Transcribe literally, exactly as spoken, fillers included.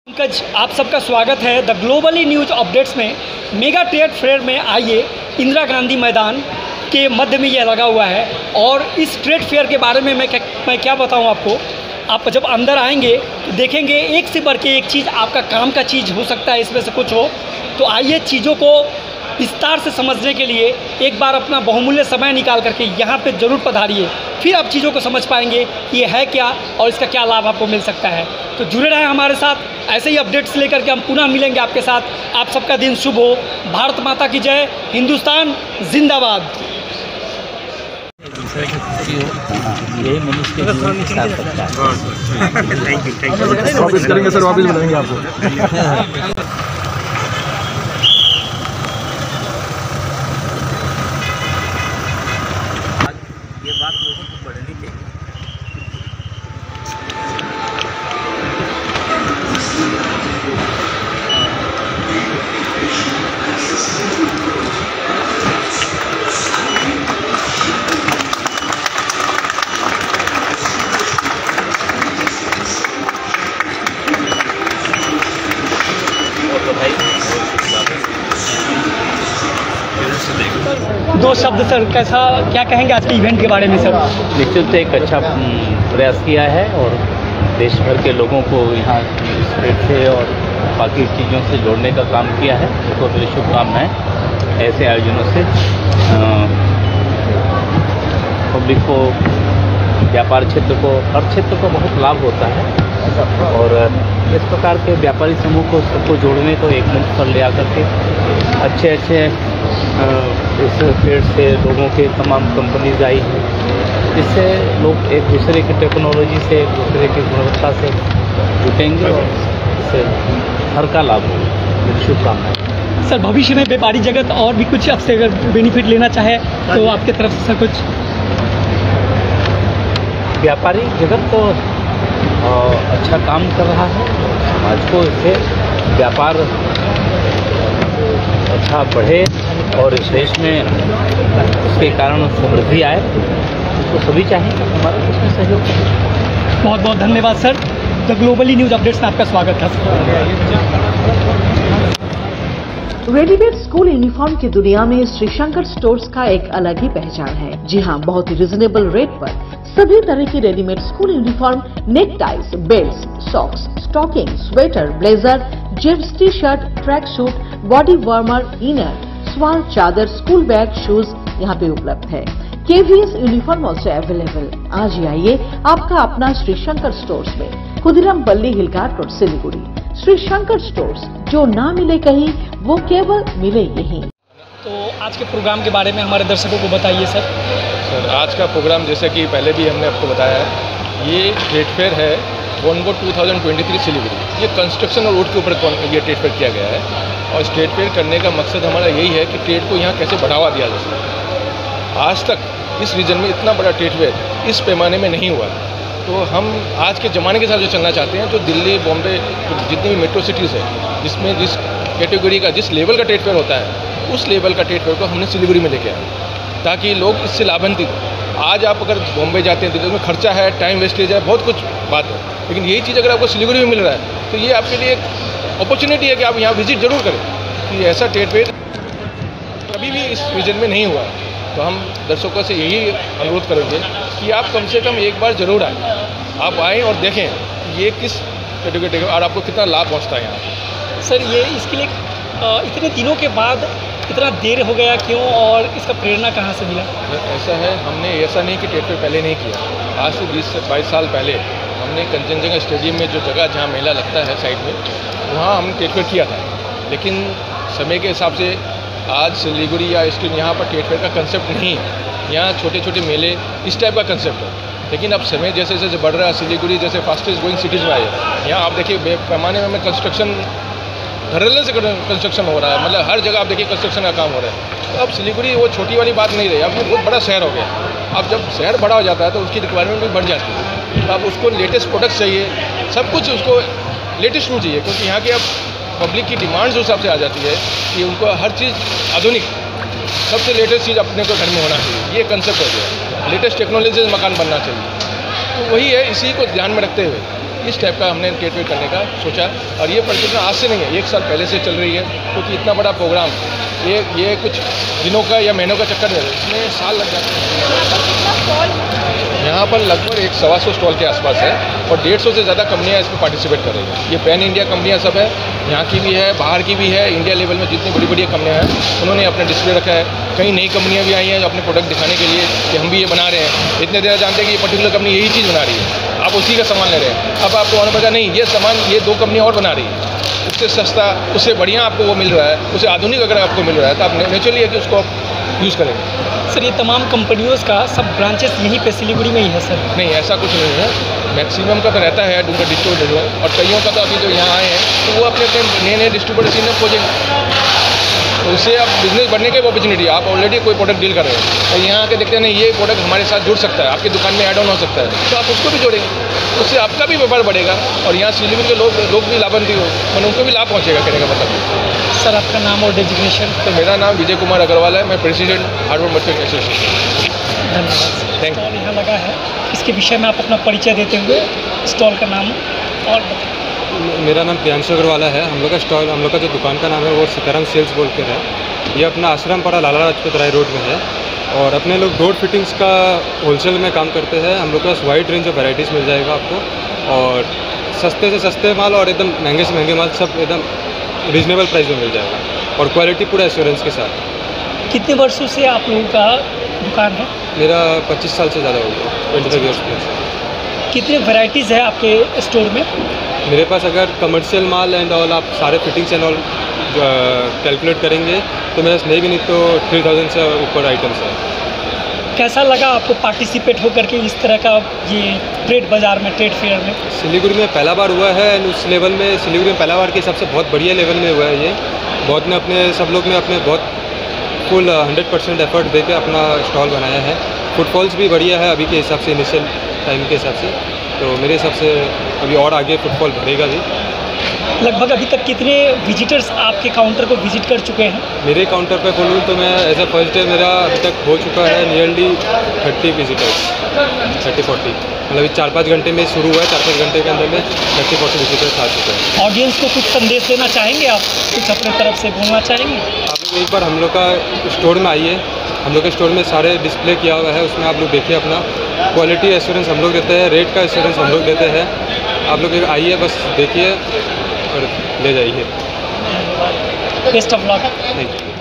पंकज, आप सबका स्वागत है द ग्लोबली न्यूज अपडेट्स में। मेगा ट्रेड फेयर में आइए, इंदिरा गांधी मैदान के मध्य में यह लगा हुआ है और इस ट्रेड फेयर के बारे में मैं क्या मैं क्या बताऊं आपको। आप जब अंदर आएंगे तो देखेंगे एक से बढ़ के एक चीज़, आपका काम का चीज़ हो सकता है, इसमें से कुछ हो। तो आइए चीज़ों को विस्तार से समझने के लिए एक बार अपना बहुमूल्य समय निकाल करके यहाँ पे ज़रूर पधारिए, फिर आप चीज़ों को समझ पाएंगे कि ये है क्या और इसका क्या लाभ आपको मिल सकता है। तो जुड़े रहें हमारे साथ, ऐसे ही अपडेट्स लेकर के हम पुनः मिलेंगे आपके साथ। आप सबका दिन शुभ हो। भारत माता की जय, हिंदुस्तान जिंदाबाद। यही मनुष्य के जीवन के साथ सकता है। वापस करेंगे सर, वापस बुलाएंगे आपको। ये बात लोगों को बढ़नी चाहिए। दो शब्द सर, कैसा क्या कहेंगे आज के इवेंट के बारे में सर? निश्चित एक अच्छा प्रयास किया है और देश भर के लोगों को यहाँ स्टेट से और बाकी चीज़ों से जोड़ने का काम किया है। बहुत मेरी शुभकामनाएं। ऐसे आयोजनों से पब्लिक को, व्यापार क्षेत्र को, हर क्षेत्र को बहुत लाभ होता है और इस प्रकार के व्यापारी समूह को सबको जोड़ने को एक मंच पर ले आकर के अच्छे अच्छे इस फील्ड से लोगों के तमाम कंपनीज आई हैं, इससे लोग एक दूसरे की टेक्नोलॉजी से, एक दूसरे की गुणवत्ता से जुटेंगे और इससे हर का लाभ होगा। मेरी शुभकामनाएं। सर, भविष्य में व्यापारी जगत और भी कुछ आपसे अगर बेनिफिट लेना चाहे तो आपके तरफ से सर कुछ? व्यापारी जगत तो अच्छा काम कर रहा है, समाज को इससे व्यापार अच्छा बढ़े और इस देश में उसके कारण समृद्धि आए, तो सभी चाहेंगे हमारा इसमें सहयोग करें। बहुत बहुत धन्यवाद sir. The globally news updates में आपका स्वागत है। रेडीमेड स्कूल यूनिफॉर्म की दुनिया में श्री शंकर स्टोर्स का एक अलग ही पहचान है। जी हाँ, बहुत ही रिजनेबल रेट पर सभी तरह की readymade school uniform, neck ties, belt, socks, stocking, sweater, blazer, jeans T shirt, track suit, body warmer, inner, shawl, चादर, स्कूल बैग, शूज यहाँ पे उपलब्ध है। KVS uniform also available. आज ही आइए आपका अपना श्री शंकर स्टोर्स में, खुदीराम बल्ली हिलघाट रोड, सिलीगुड़ी। श्री शंकर स्टोर्स, जो ना मिले कहीं वो केवल मिले यहीं। तो आज के प्रोग्राम के बारे में हमारे दर्शकों को बताइए सर। सर, आज का प्रोग्राम जैसे कि पहले भी हमने आपको बताया है, ये ट्रेड फेयर है वोनगो दो हज़ार तेईस सिलीगुड़ी। ये कंस्ट्रक्शन और रोड के ऊपर ये ट्रेड फेयर किया गया है और इस ट्रेड फेयर करने का मकसद हमारा यही है कि ट्रेड को यहाँ कैसे बढ़ावा दिया जा सके। आज तक इस रीजन में इतना बड़ा ट्रेड फेयर इस पैमाने में नहीं हुआ। तो हम आज के ज़माने के साथ जो चलना चाहते हैं, जो दिल्ली, बॉम्बे, जितनी भी मेट्रो सिटीज़ है, जिसमें जिस कैटेगरी का, जिस लेवल का ट्रेड फेयर होता है, उस लेवल का ट्रेड फेयर को हमने सिलीगुड़ी में लेके आया ताकि लोग इससे लाभान्वित हों। आज आप अगर बॉम्बे जाते हैं, दिल्ली में खर्चा है, टाइम वेस्टेज है, बहुत कुछ बात है, लेकिन यही चीज़ अगर आपको सिलीगुड़ी में मिल रहा है तो ये आपके लिए एक अपॉर्चुनिटी है कि आप यहाँ विजिट जरूर करें। कि ऐसा ट्रेड फेयर कभी भी इस रीजन में नहीं हुआ। तो हम दर्शकों से यही अनुरोध करेंगे कि आप कम से कम एक बार ज़रूर आएँ। आप आएँ और देखें ये किस कैटेगरी और आपको कितना लाभ पहुँचता है यहाँ। सर, ये इसके लिए इतने दिनों के बाद इतना देर हो गया क्यों और इसका प्रेरणा कहाँ से मिला? ऐसा है, हमने ऐसा नहीं कि ट्रेड फेयर पहले नहीं किया। आज से बीस से बाईस साल पहले हमने कंचनजंगा स्टेडियम में, जो जगह जहाँ मेला लगता है साइड में, वहाँ हमने ट्रेड फेयर किया था। लेकिन समय के हिसाब से आज सिलीगुड़ी या इसके यहाँ पर ट्रेड फेयर का कंसेप्ट नहीं है। यहाँ छोटे छोटे मेले इस टाइप का कंसेप्ट है। लेकिन अब समय जैसे जैसे बढ़ रहा है, सिलीगुड़ी जैसे फास्टेस्ट ग्रोइंग सिटीज़ में आए, यहाँ आप देखिए पैमाने में हमें कंस्ट्रक्शन, धड़ल्ले से कंस्ट्रक्शन हो रहा है। मतलब हर जगह आप देखिए कंस्ट्रक्शन का काम हो रहा है। तो अब सिलीगुड़ी वो छोटी वाली बात नहीं रही, अब बहुत बड़ा शहर हो गया। अब जब शहर बड़ा हो जाता है तो उसकी रिक्वायरमेंट भी बढ़ जाती है। तो अब उसको लेटेस्ट प्रोडक्ट्स चाहिए, सब कुछ उसको लेटेस्ट में चाहिए, क्योंकि यहाँ की अब पब्लिक की डिमांड्स उस हिसाब से आ जाती है कि उनको हर चीज़ आधुनिक, सबसे लेटेस्ट चीज़ अपने को घर में होना चाहिए। ये कंसेप्ट हो गया, लेटेस्ट टेक्नोलॉजी से मकान बनना चाहिए। तो वही है, इसी को ध्यान में रखते हुए इस टाइप का हमने ट्रेड फेयर करने का सोचा। और ये पर्टिकुलर आज से नहीं है, एक साल पहले से चल रही है, क्योंकि इतना बड़ा प्रोग्राम ये ये कुछ दिनों का या महीनों का चक्कर नहीं है, इसमें साल लग जाते हैं। यहाँ पर लगभग एक सवा सौ स्टॉल के आसपास है और डेढ़ सौ से ज़्यादा कंपनियाँ इसमें पार्टिसिपेट कर रही हैं। ये पैन इंडिया कंपनियाँ सब है, यहाँ की भी है, बाहर की भी है। इंडिया लेवल में जितनी बड़ी बड़ी कंपनियाँ हैं उन्होंने अपना डिस्प्ले रखा है। कई नई कंपनियाँ भी आई हैं जो अपने प्रोडक्ट दिखाने के लिए कि हम भी ये बना रहे हैं। इतने देर जानते हैं कि ये पर्टिकुलर कंपनी यही चीज़ बना रही है, आप उसी का सामान ले रहे हैं। अब आपको मालूम पड़ेगा नहीं, ये सामान ये दो कंपनियाँ और बना रही है, उससे सस्ता, उससे बढ़िया आपको वो मिल रहा है, उससे आधुनिक अगर आपको मिल रहा है तो आप नेचुरली है कि उसको आप यूज़ करेंगे। सर ये तमाम कंपनियों का सब ब्रांचेस यहीं पे सिलीगुड़ी में ही है सर? नहीं, ऐसा कुछ नहीं है, मैक्सिमम का तो रहता है उनका डिस्ट्रीब्यूटर, और कईयों का तो अभी जो यहाँ आए हैं तो वो अपने अपने नए नए डिस्ट्रीब्यूटर इन्हें खोजेंगे, तो उससे आप बिजनेस बढ़ने की अपॉर्चुनिटी। आप ऑलरेडी कोई प्रोडक्ट डील कर रहे हैं और यहाँ आके देखते हैं नहीं ये प्रोडक्ट हमारे साथ जुड़ सकता है, आपकी दुकान में ऐड ऑन हो सकता है, तो आप उसको भी जोड़ेंगे, उससे आपका भी व्यापार बढ़ेगा और यहाँ सिलीगुड़ी के लोग लोग भी लाभान्वित हो, मतलब उनको भी लाभ पहुँचेगा कहने का मतलब। सर आपका नाम और डेजिग्नेशन? तो मेरा नाम विजय कुमार अग्रवाल है, मैं प्रेसिडेंट हार्डवेयर मर्चेंट एसोसिएशन। धन्यवाद। Thank you. स्टॉल यहाँ लगा है, इसके विषय में आप अपना परिचय देते हुए स्टॉल का नाम और मेरा नाम प्रियांशु अग्रवाल है। हम लोग का स्टॉल, हम लोग का जो दुकान का नाम है वो सीताराम सेल्स बोल के है। ये अपना आश्रम पड़ा लाला लाजपत राय रोड में है और अपने लोग डोर फिटिंग्स का होलसेल में काम करते हैं। हम लोग के पास वाइड रेंज ऑफ वैराइटीज़ मिल जाएगा आपको और सस्ते से सस्ते माल और एकदम महंगे से महंगे माल सब एकदम रीजनेबल प्राइस में मिल जाएगा और क्वालिटी पूरा एश्योरेंस के साथ। कितने वर्षों से आप लोगों का दुकान है? मेरा पच्चीस साल से ज़्यादा हो गया, ट्वेंटी फाइव ईयर्स प्लस। कितने वैराइटीज़ है आपके स्टोर में? मेरे पास अगर कमर्शियल माल एंड ऑल आप सारे फिटिंग्स एंड ऑल कैलकुलेट करेंगे तो मेरे पास नहीं भी नहीं तो थ्री थाउजेंड से ऊपर आइटम्स है। कैसा लगा आपको पार्टिसिपेट होकर के इस तरह का ये ट्रेड बाज़ार में, ट्रेड फेयर में? सिलीगुड़ी में पहला बार हुआ है एंड उस लेवल में सिलीगुड़ी में पहला बार के हिसाब से बहुत बढ़िया लेवल में हुआ है ये। बहुत ने अपने सब लोग ने अपने बहुत फुल हंड्रेड परसेंट एफर्ट दे के अपना स्टॉल बनाया है। फुटफॉल्स भी बढ़िया है अभी के हिसाब से, इनिशियल टाइम के हिसाब से, तो मेरे हिसाब से अभी और आगे फुटफॉल बढ़ेगा भी। लगभग अभी तक कितने विजिटर्स आपके काउंटर को विजिट कर चुके हैं? मेरे काउंटर पे बोलूँ तो मैं एज अ फर्स्ट डे मेरा अभी तक हो चुका है nearly thirty visitors, thirty forty, मतलब चार पाँच घंटे में शुरू हुआ है, चार पाँच घंटे के अंदर में थर्टी फोर्टी विजिटर्स आ चुके हैं। ऑडियंस को कुछ संदेश देना चाहेंगे आप, कुछ अपने तरफ से बोलना चाहेंगे? आप लोग एक बार हम लोग का स्टोर में आइए, हम लोग के स्टोर में सारे डिस्प्ले किया हुआ है, उसमें आप लोग देखिए अपना क्वालिटी एश्योरेंस हम लोग देते हैं, रेट का एश्योरेंस हम लोग देते हैं। आप लोग आइए, बस देखिए और ले जाइए। Best of luck. Thank you.